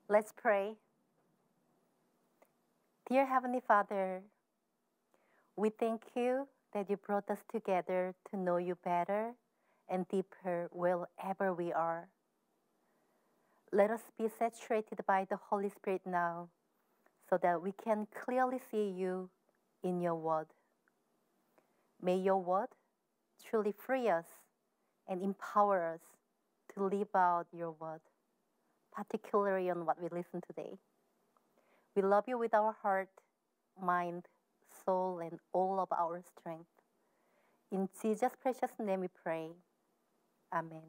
Let's pray. Dear Heavenly Father, we thank you that you brought us together to know you better and deeper wherever we are. Let us be saturated by the Holy Spirit now so that we can clearly see you in your word. May your word truly free us and empower us to live out your word, particularly on what we listen today. We love you with our heart, mind, soul, and all of our strength. In Jesus' precious name we pray. Amen.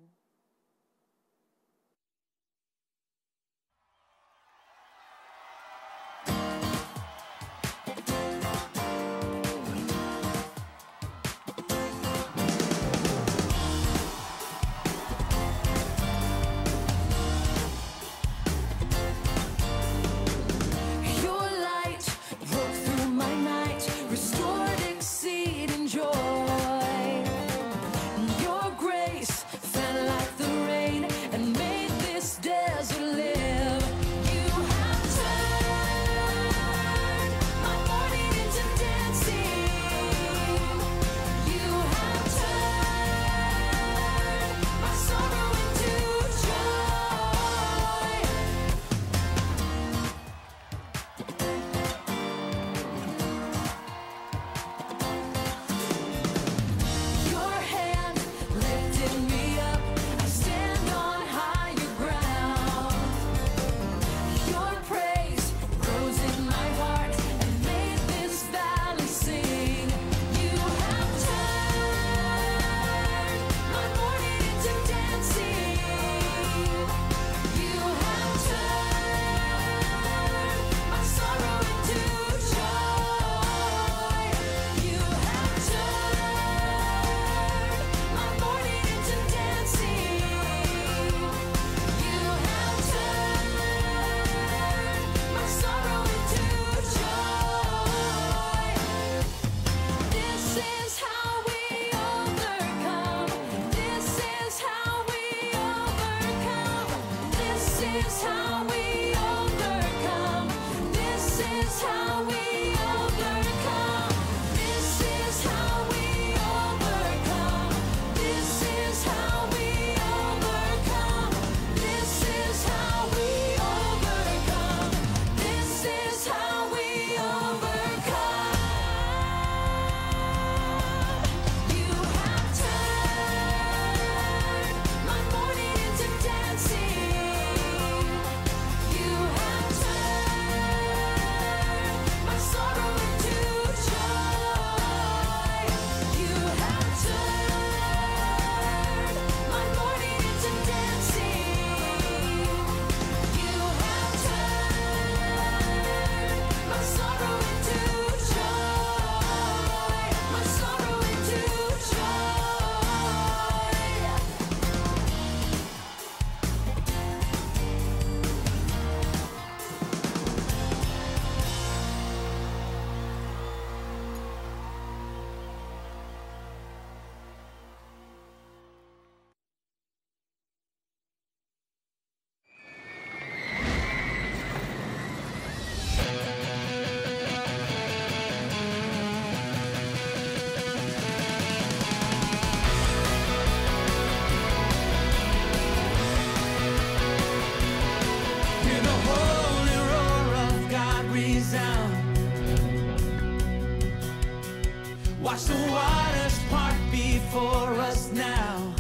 Watch the waters part before us now.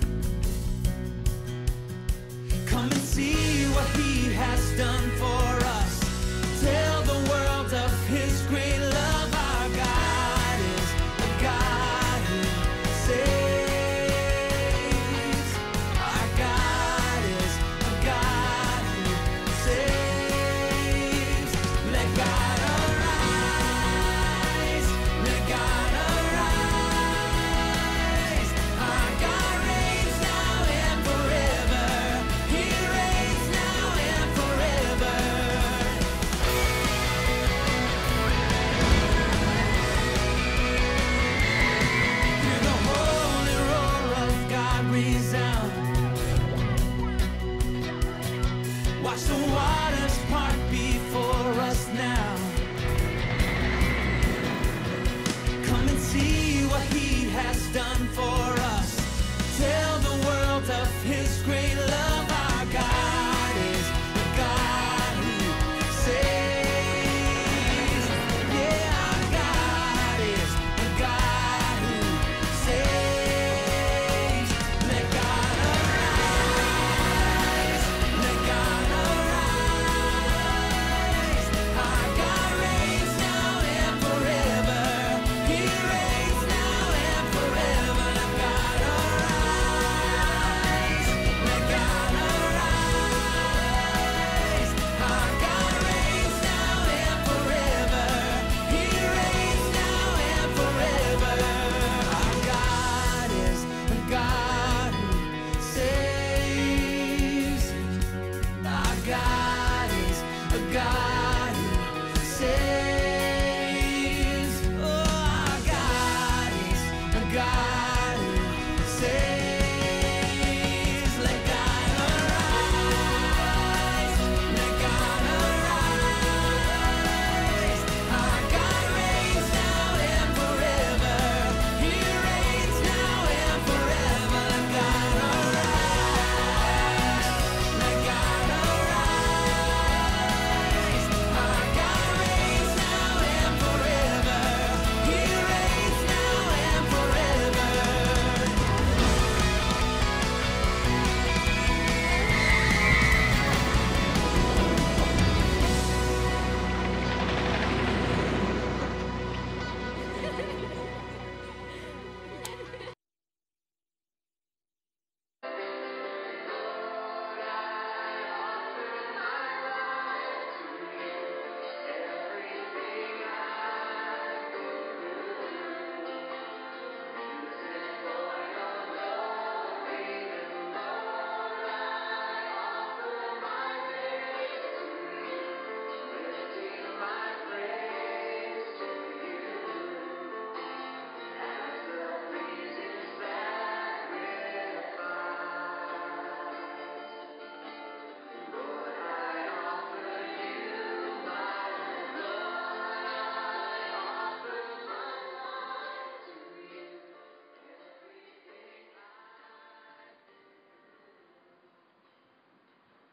Come and see what he has done for us. Tell the world of his great love. Our God is a God who saves. Our God is a God who saves. Let God arise. Let God arise. Our God reigns now and forever. He reigns now and forever.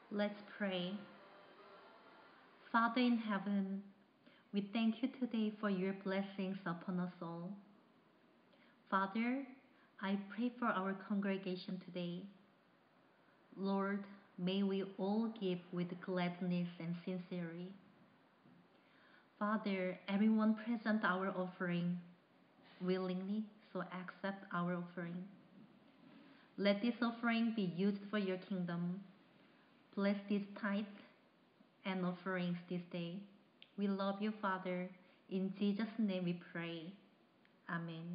Let's pray. Father in heaven, we thank you today for your blessings upon us all. Father, I pray for our congregation today. Lord, may we all give with gladness and sincerity. Father, everyone present our offering willingly, so accept our offering. Let this offering be used for your kingdom. Bless this tithe and offerings this day. We love you, Father. In Jesus' name we pray. Amen.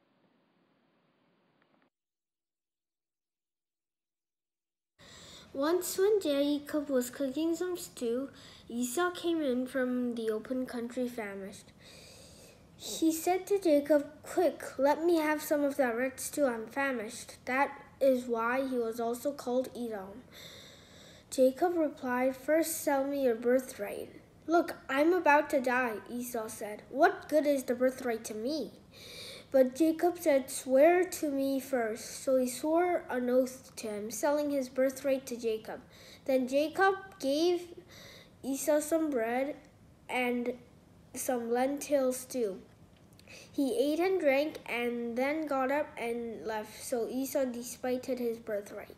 Once when Jacob was cooking some stew, Esau came in from the open country famished. He said to Jacob, "Quick, let me have some of that red stew. I'm famished." That is why he was also called Edom. Jacob replied, "First sell me your birthright." "Look, I'm about to die," Esau said. "What good is the birthright to me?" But Jacob said, "Swear to me first." So he swore an oath to him, selling his birthright to Jacob. Then Jacob gave Esau some bread and some lentil stew. He ate and drank and then got up and left. So Esau despited his birthright.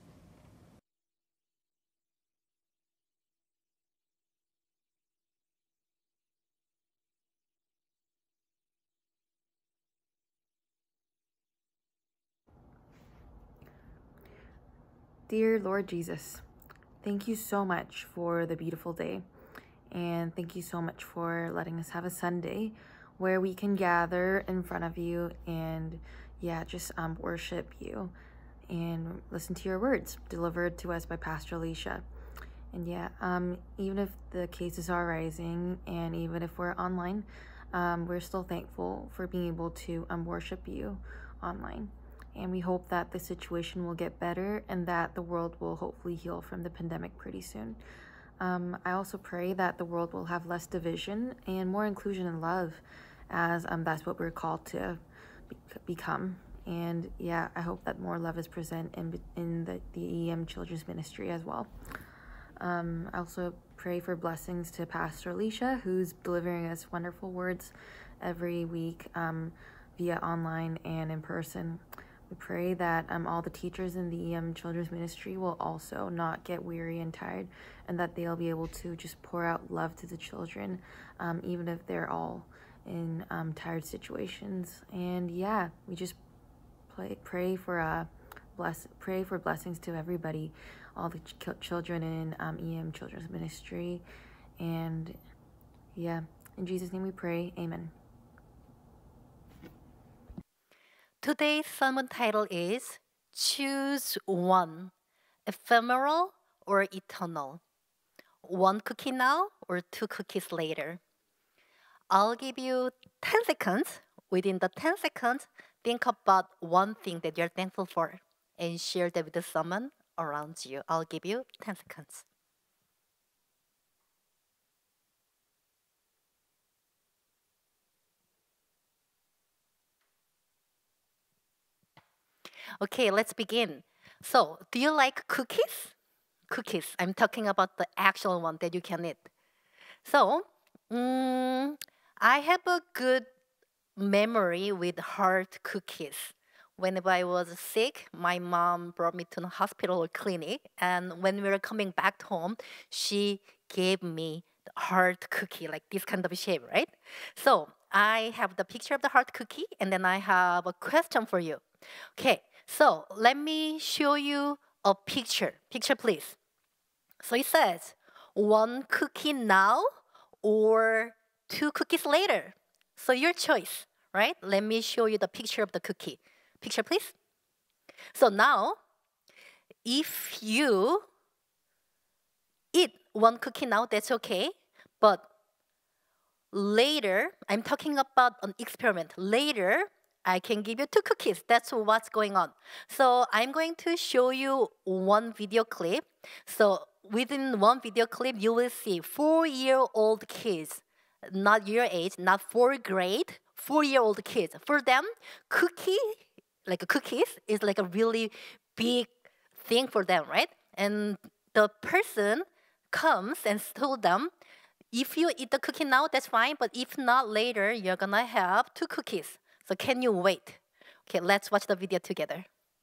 Dear Lord Jesus, thank you so much for the beautiful day. And thank you so much for letting us have a Sunday where we can gather in front of you and just worship you and listen to your words delivered to us by Pastor Alicia. And even if the cases are rising and even if we're online, we're still thankful for being able to worship you online. And we hope that the situation will get better and that the world will hopefully heal from the pandemic pretty soon. I also pray that the world will have less division and more inclusion and love, as that's what we're called to become. And I hope that more love is present in the EM Children's Ministry as well. I also pray for blessings to Pastor Alicia, who's delivering us wonderful words every week via online and in person. We pray that all the teachers in the EM Children's Ministry will also not get weary and tired, and that they'll be able to just pour out love to the children, even if they're all in tired situations. And we just pray for blessings to everybody, all the children in EM Children's Ministry. And in Jesus' name we pray. Amen. Today's sermon title is Choose One, Ephemeral or Eternal. One cookie now or two cookies later. I'll give you 10 seconds. Within the 10 seconds, think about one thing that you're thankful for and share that with someone around you. I'll give you 10 seconds. Okay, let's begin. So, do you like cookies? Cookies. I'm talking about the actual one that you can eat. So, I have a good memory with hard cookies. Whenever I was sick, my mom brought me to the hospital or clinic, and when we were coming back home, she gave me the hard cookie, like this kind of shape, right? So I have the picture of the hard cookie, and then I have a question for you. Okay, so let me show you a picture. Picture, please. So it says, one cookie now or two cookies later. So your choice, right? Let me show you the picture of the cookie. Picture, please. So now, if you eat one cookie now, that's okay. But later, I'm talking about an experiment. Later, I can give you two cookies. That's what's going on. So I'm going to show you one video clip. So within one video clip, you will see 4-year-old kids, not your age, not 4th grade, 4-year-old kids. For them, cookies is like a really big thing for them, right? And the person comes and told them, if you eat the cookie now, that's fine, but if not later, you're gonna have 2 cookies. So can you wait? Okay, let's watch the video together.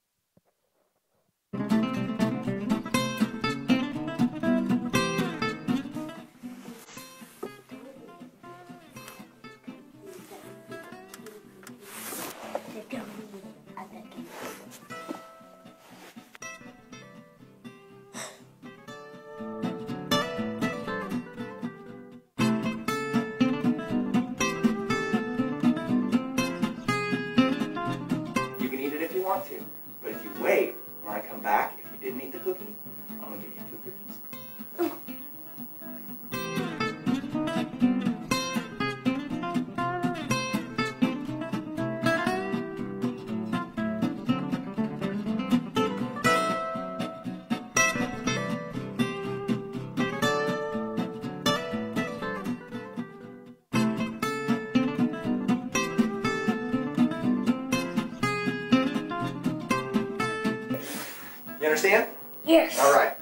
You can eat it if you want to, but if you wait, when I come back, if you didn't eat the cookie, I'm gonna give you 2 cookies. You understand? Yes. All right.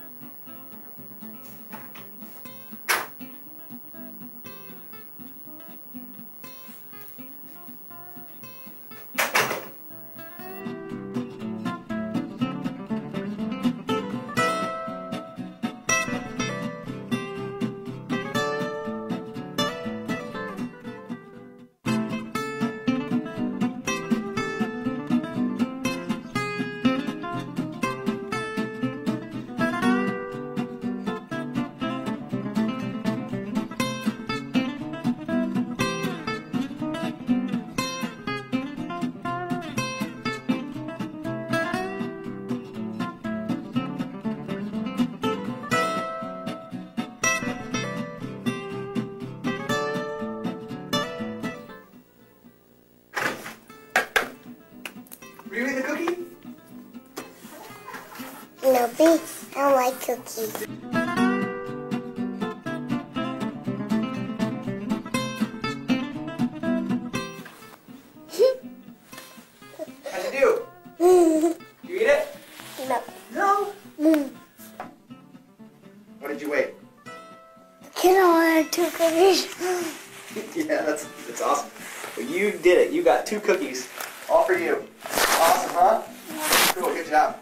Were you eating the cookie? No, I don't like cookies. How'd you do? You eat it? No. No. Mm. What did you wait? Can I have 2 cookies? Yeah, that's awesome. Well, you did it. You got 2 cookies, all for you. Awesome, huh? Cool. Good job.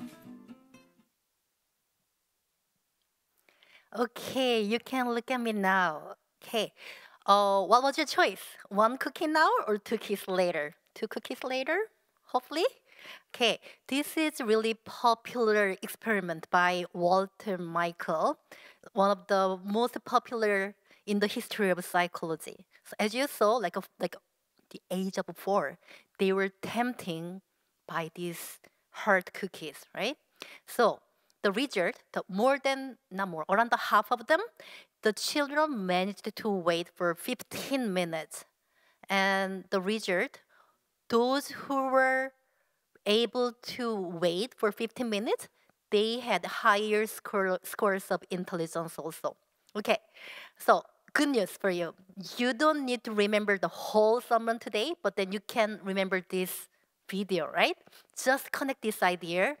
Okay, you can look at me now. Okay, what was your choice? 1 cookie now or 2 cookies later? 2 cookies later, hopefully? Okay, this is really popular experiment by Walter Michael, one of the most popular in the history of psychology. So as you saw, like the age of 4, they were tempting by these hard cookies, right? So the result, around the half of them, the children managed to wait for 15 minutes. And the result, those who were able to wait for 15 minutes, they had higher scores of intelligence also. Okay, so good news for you. You don't need to remember the whole sermon today, but then you can remember this video, right? Just connect this idea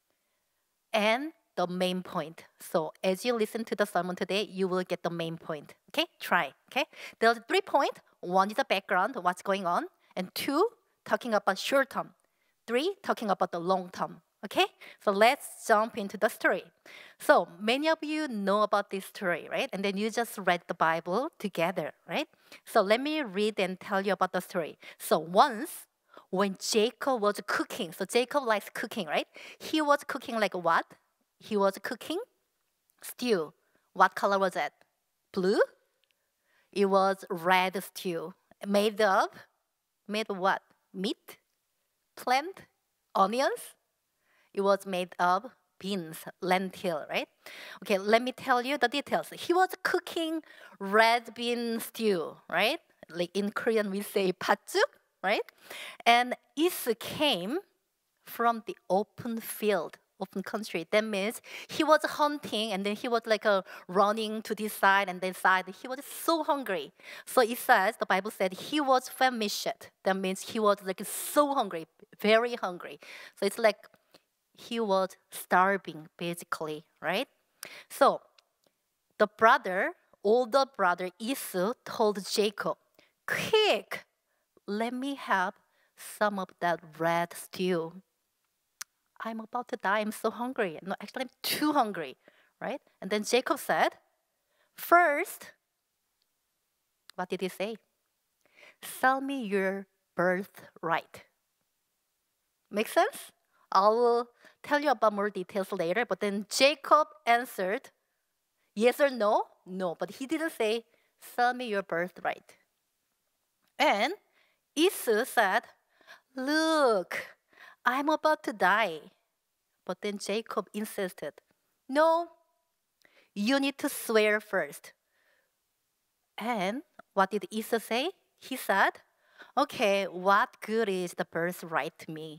and the main point. So as you listen to the sermon today, you will get the main point. Okay, try. Okay, there are 3 points. 1 is the background, what's going on, and 2, talking about short term. 3, talking about the long term. Okay, so let's jump into the story. So many of you know about this story, right? And then you just read the Bible together, right? So let me read and tell you about the story. So once, when Jacob was cooking, so Jacob likes cooking, right? He was cooking like what? He was cooking stew. What color was it? Blue? It was red stew. Made of what? Meat? Plant? Onions? It was made of beans, lentil, right? Okay, let me tell you the details. He was cooking red bean stew, right? Like in Korean we say 팥죽, right? And Is came from the open field, open country. That means he was hunting and then he was like running to this side and that side. He was so hungry. So it says, the Bible said he was famished. That means he was like so hungry, very hungry. So it's like he was starving basically, right? So the older brother Esau told Jacob, quick, let me have some of that red stew. I'm about to die. I'm so hungry. No, actually, I'm too hungry, right? And then Jacob said, first, what did he say? Sell me your birthright. Make sense? I will tell you about more details later, but then Jacob answered, yes or no? No, but he didn't say, sell me your birthright. And Esau said, look, I'm about to die. But then Jacob insisted, no, you need to swear first. And what did Esau say? He said, okay, what good is the birthright to me?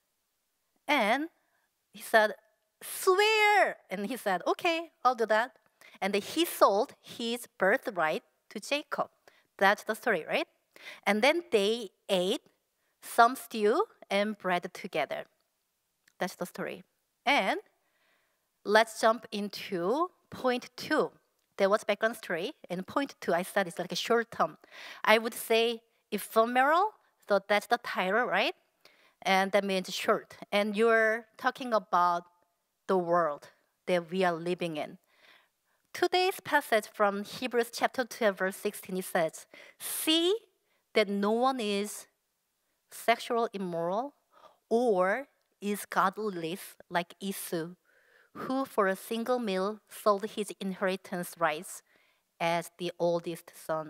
And he said, swear. And he said, okay, I'll do that. And then he sold his birthright to Jacob. That's the story, right? And then they ate some stew and bread together. That's the story. And let's jump into point 2. There was background story. And point 2, I said it's like a short term. I would say ephemeral, so that's the title, right? And that means short. And you're talking about the world that we are living in. Today's passage from Hebrews chapter 12, verse 16, it says, see that no one is sexual immoral or is godless like Esau, who for a single meal sold his inheritance rights as the oldest son.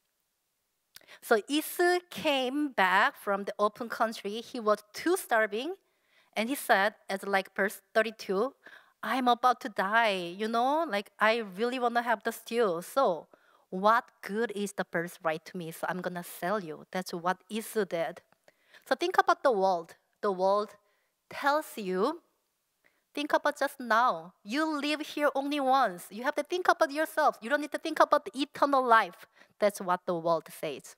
So Esau came back from the open country. He was too starving. And he said, as like verse 32, I'm about to die, like I really want to have the stew. So what good is the birthright to me? So I'm going to sell you. That's what Esau did. So think about the world. The world tells you, think about just now. You live here only once. You have to think about yourself. You don't need to think about the eternal life. That's what the world says.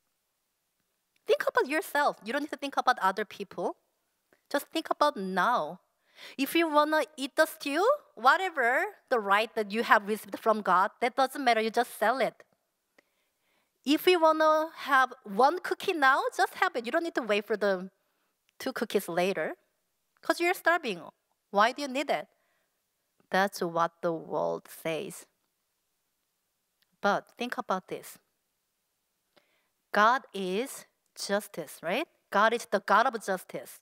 Think about yourself. You don't need to think about other people. Just think about now. If you want to eat the stew, whatever the right that you have received from God, that doesn't matter. You just sell it. If you want to have one cookie now, just have it. You don't need to wait for the 2 cookies later because you're starving. Why do you need it? That's what the world says. But think about this. God is justice, right? God is the God of justice.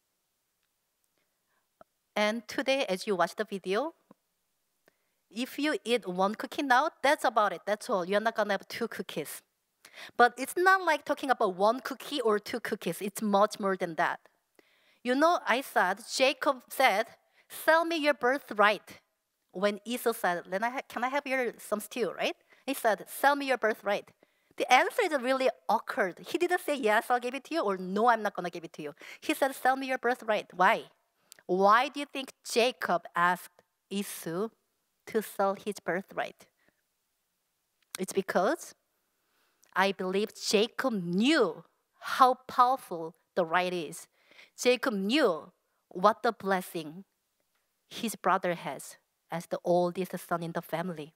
And today, as you watch the video, if you eat 1 cookie now, that's about it. That's all. You're not going to have 2 cookies. But it's not like talking about 1 cookie or 2 cookies. It's much more than that. I said, Jacob said, sell me your birthright. When Esau said, can I have some stew, right? He said, sell me your birthright. The answer is really awkward. He didn't say, yes, I'll give it to you, or no, I'm not going to give it to you. He said, sell me your birthright. Why? Why do you think Jacob asked Esau to sell his birthright? It's because I believe Jacob knew how powerful the right is. Jacob knew what the blessing his brother has as the oldest son in the family.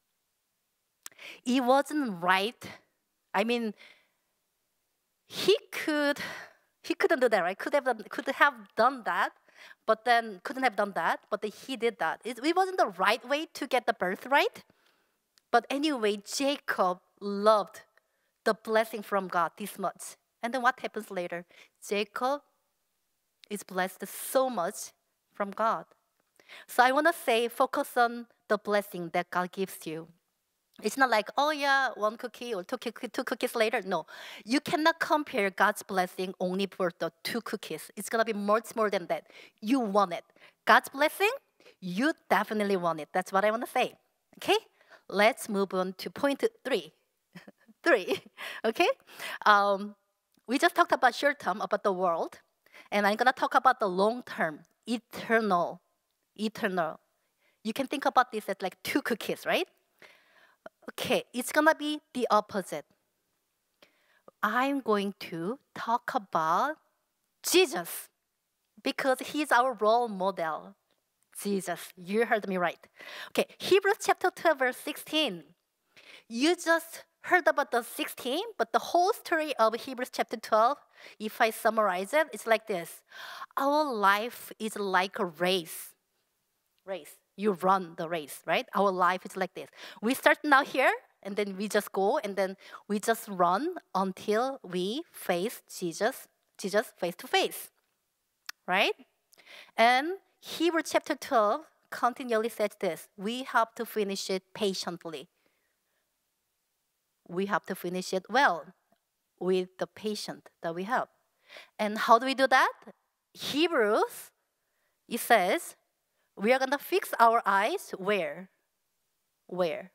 It wasn't right. I mean, he couldn't do that, right? Could have done that, but then couldn't have done that, but then he did that. It wasn't the right way to get the birthright. But anyway, Jacob loved the blessing from God this much. And then what happens later? Jacob is blessed so much from God. So I want to say, focus on the blessing that God gives you. It's not like, oh yeah, 1 cookie or 2 cookies later. No, you cannot compare God's blessing only for the 2 cookies. It's going to be much more than that. You want it. God's blessing, you definitely want it. That's what I want to say. Okay? Let's move on to point 3. 3, okay? We just talked about short term, about the world. And I'm going to talk about the long term, eternal. You can think about this as like 2 cookies, right? Okay, it's going to be the opposite. I'm going to talk about Jesus because he's our role model. Jesus. You heard me right. Okay, Hebrews chapter 12, verse 16. You just heard about the 16, but the whole story of Hebrews chapter 12, if I summarize it, it's like this. Our life is like a race. Race. You run the race, right? Our life is like this. We start now here, and then we just go, and then we just run until we face Jesus face to face, right? And Hebrews chapter 12 continually says this. We have to finish it patiently. We have to finish it well with the patience that we have. And how do we do that? Hebrews, it says, we are going to fix our eyes where? Where?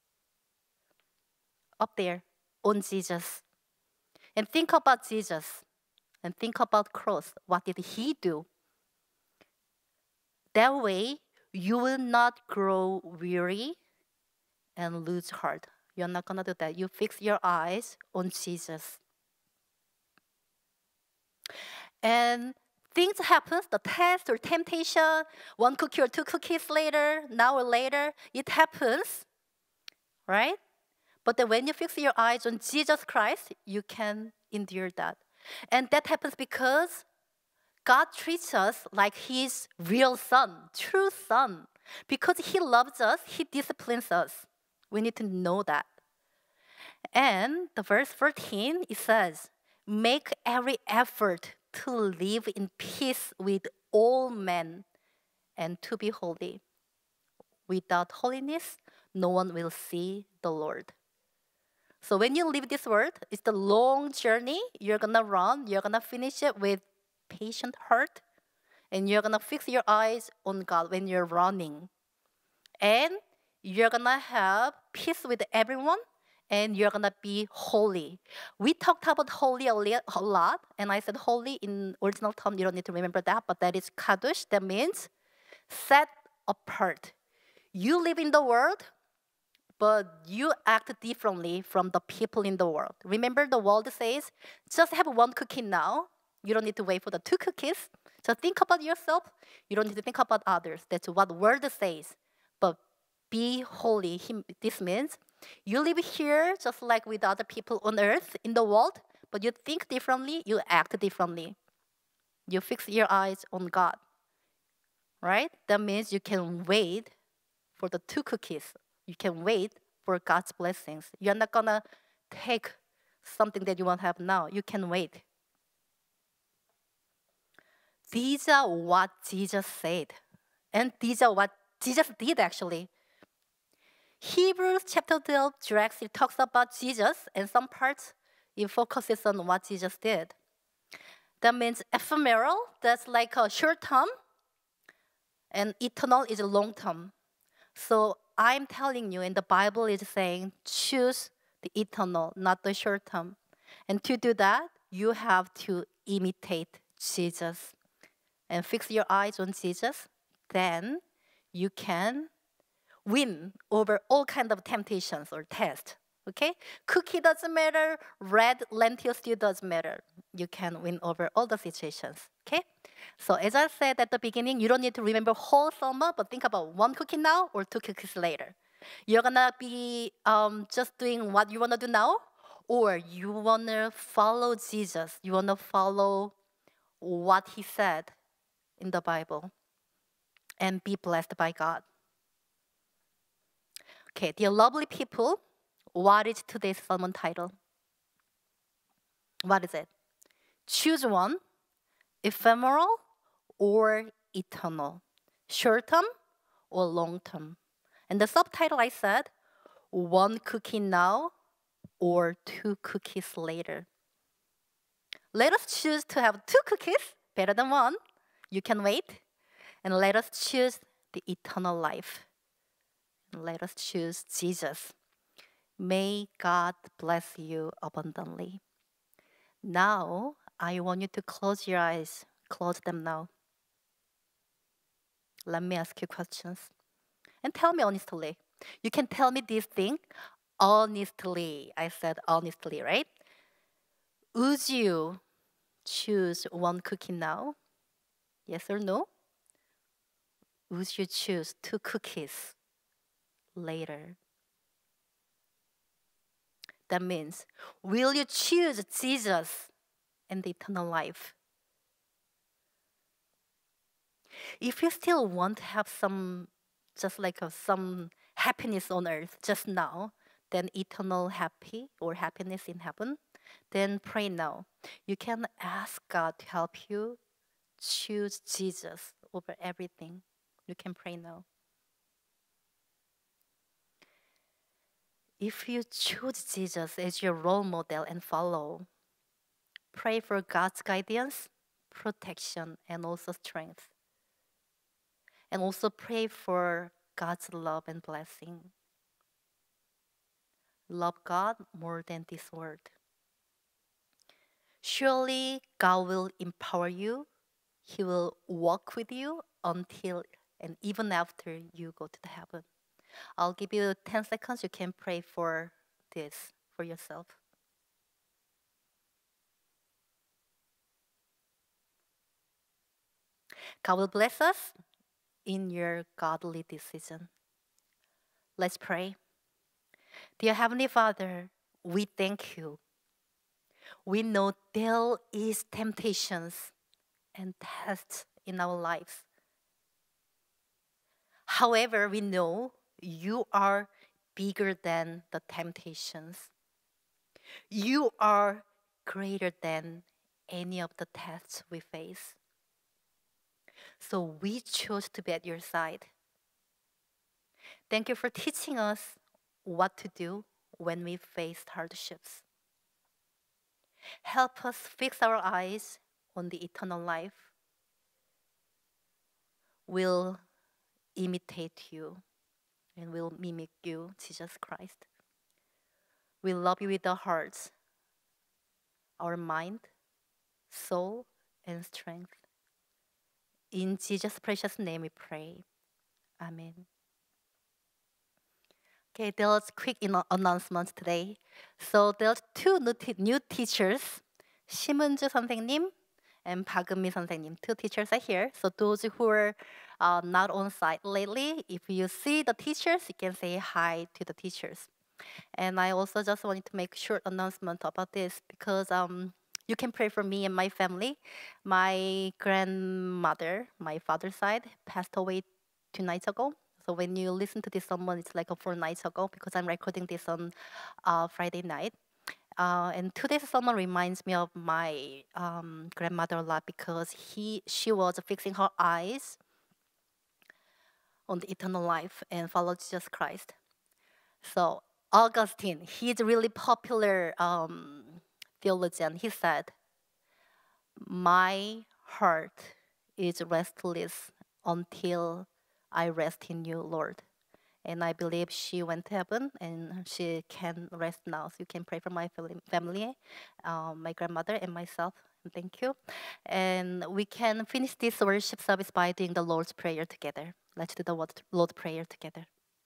Up there, on Jesus. And think about Jesus. And think about cross. What did he do? That way, you will not grow weary and lose heart. You're not going to do that. You fix your eyes on Jesus. And things happen, the test or temptation, 1 cookie or 2 cookies later, an hour later, it happens, right? But then when you fix your eyes on Jesus Christ, you can endure that. And that happens because God treats us like his real son, true son. Because he loves us, he disciplines us. We need to know that. And the verse 14, it says, make every effort to live in peace with all men and to be holy. Without holiness, no one will see the Lord. So when you leave this world, it's the long journey. You're going to run. You're going to finish it with patient heart. And you're going to fix your eyes on God when you're running. And you're going to have peace with everyone. And you're going to be holy. We talked about holy a lot. And I said holy in original term. You don't need to remember that. But that is kadosh. That means set apart. You live in the world, but you act differently from the people in the world. Remember the world says, just have 1 cookie now. You don't need to wait for the 2 cookies. So think about yourself. You don't need to think about others. That's what the word says. But be holy. This means you live here just like with other people on earth in the world, but you think differently, you act differently. You fix your eyes on God, right? That means you can wait for the 2 cookies. You can wait for God's blessings. You're not going to take something that you won't have now. You can wait. These are what Jesus said. And these are what Jesus did actually. Hebrews chapter 12 directly talks about Jesus, and some parts it focuses on what Jesus did. That means ephemeral, that's like a short term, and eternal is a long term. So I'm telling you, and the Bible is saying, choose the eternal, not the short term. And to do that, you have to imitate Jesus and fix your eyes on Jesus. Then you can win over all kinds of temptations or tests. Okay? Cookie doesn't matter, red lentil stew doesn't matter. You can win over all the situations. Okay? So as I said at the beginning, you don't need to remember whole summer, but think about 1 cookie now or 2 cookies later. You're gonna be just doing what you wanna do now, or you wanna follow Jesus. You wanna follow what he said in the Bible and be blessed by God. Okay, dear lovely people, what is today's sermon title? What is it? Choose one, ephemeral or eternal, short term or long term. And the subtitle I said, 1 cookie now or 2 cookies later. Let us choose to have 2 cookies, better than 1. You can wait. And let us choose the eternal life. And let us choose Jesus. May God bless you abundantly. Now, I want you to close your eyes. Close them now. Let me ask you questions. And tell me honestly. You can tell me this thing honestly. I said honestly, right? Would you choose 1 cookie now? Yes or no? would you choose 2 cookies later? That means, will you choose Jesus and the eternal life? If you still want to have some happiness on earth just now, then eternal happiness in heaven, then pray now. You can ask God to help you choose Jesus over everything. You can pray now. If you choose Jesus as your role model and follow, pray for God's guidance, protection, and also strength. And also pray for God's love and blessing. Love God more than this world. Surely God will empower you. He will walk with you until and even after you go to the heaven. I'll give you 10 seconds. You can pray for this for yourself. God will bless us in your godly decision. Let's pray. Dear Heavenly Father, we thank you. We know there is temptations and tests in our lives. However, we know you are bigger than the temptations. You are greater than any of the tests we face. So we chose to be at your side. Thank you for teaching us what to do when we face hardships. Help us fix our eyes on the eternal life. We'll imitate you and we'll mimic you, Jesus Christ. We love you with our hearts, our mind, soul, and strength. In Jesus' precious name we pray. Amen. Okay, there's quick announcements today. So there's 2 new teachers, 심은주 선생님 and 박은미 선생님. 2 teachers are here. So those who are not on site lately, if you see the teachers, you can say hi to the teachers. And I also just wanted to make a short announcement about this because you can pray for me and my family. My grandmother, my father's side, passed away 2 nights ago. So when you listen to this sermon, it's like 4 nights ago because I'm recording this on Friday night. And today's sermon reminds me of my grandmother a lot because she was fixing her eyes on the eternal life and followed Jesus Christ. So Augustine, he's a really popular theologian. He said, "My heart is restless until I rest in you, Lord." And I believe she went to heaven and she can rest now. So you can pray for my family, my grandmother and myself. And thank you. And we can finish this worship service by doing the Lord's Prayer together. Let's do the Lord's Prayer together.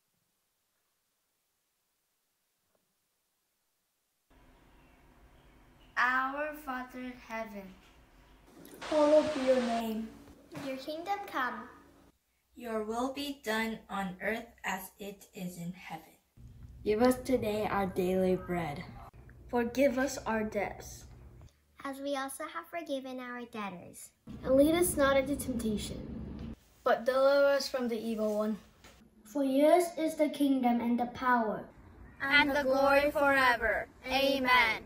Our Father in heaven, Hallowed be your name. your kingdom come. Your will be done on earth as it is in heaven. Give us today our daily bread. Forgive us our debts, as we also have forgiven our debtors. and lead us not into temptation, But deliver us from the evil one. For yours is the kingdom and the power and the glory forever. Amen.